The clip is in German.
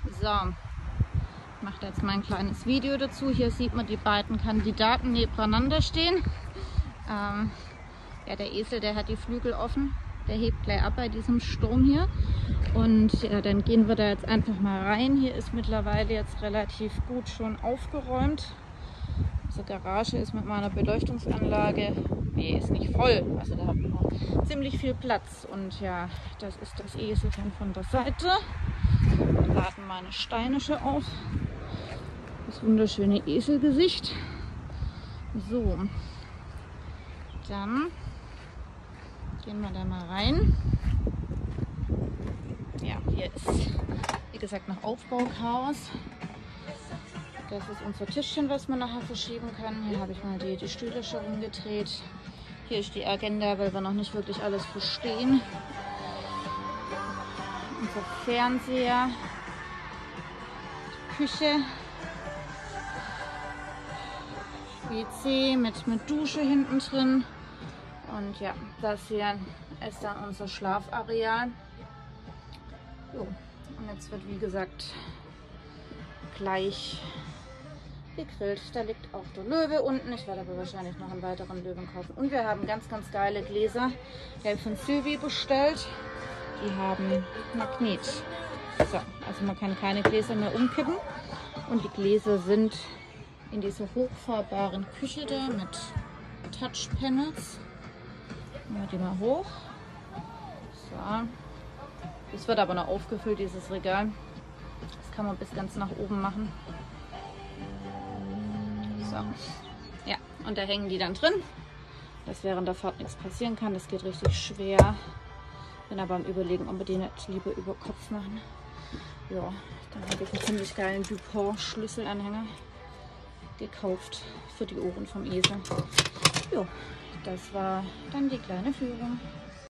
So, ich mache jetzt mal ein kleines Video dazu. Hier sieht man die beiden Kandidaten nebeneinander stehen. Ja, der Esel, der hat die Flügel offen. Der hebt gleich ab bei diesem Sturm hier. Und ja, dann gehen wir da jetzt einfach mal rein. Hier ist mittlerweile jetzt relativ gut schon aufgeräumt. Unsere Garage ist mit meiner Beleuchtungsanlage, nee, ist nicht voll. Also da haben wir ziemlich viel Platz. Und ja, das ist das Eselchen von der Seite. Wir laden meine Steinische auf. Das wunderschöne Eselgesicht. So, dann gehen wir da mal rein. Ja, hier ist, wie gesagt, noch Aufbauchaos. Das ist unser Tischchen, was man nachher verschieben kann. Hier habe ich mal die Stühle schon umgedreht. Hier ist die Agenda, weil wir noch nicht wirklich alles verstehen. Unser Fernseher, die Küche, WC mit Dusche hinten drin. Und ja, das hier ist dann unser Schlafareal. Jo, und jetzt wird, wie gesagt, gleich gegrillt. Da liegt auch der Löwe unten. Ich werde aber wahrscheinlich noch einen weiteren Löwen kaufen. Und wir haben ganz, ganz geile Gläser. Die habe ich von Sylvie bestellt. Die haben Magnet. So, also man kann keine Gläser mehr umkippen. Und die Gläser sind in dieser hochfahrbaren Küche da mit Touchpanels. Machen wir die mal hoch. So. Das wird aber noch aufgefüllt, dieses Regal. Das kann man bis ganz nach oben machen. So. Ja, und da hängen die dann drin. Dass während der Fahrt nichts passieren kann. Das geht richtig schwer. Bin aber am Überlegen, ob wir die nicht lieber über Kopf machen. Ja, dann habe ich einen ziemlich geilen Dupont-Schlüsselanhänger gekauft für die Ohren vom Esel. Ja, das war dann die kleine Führung.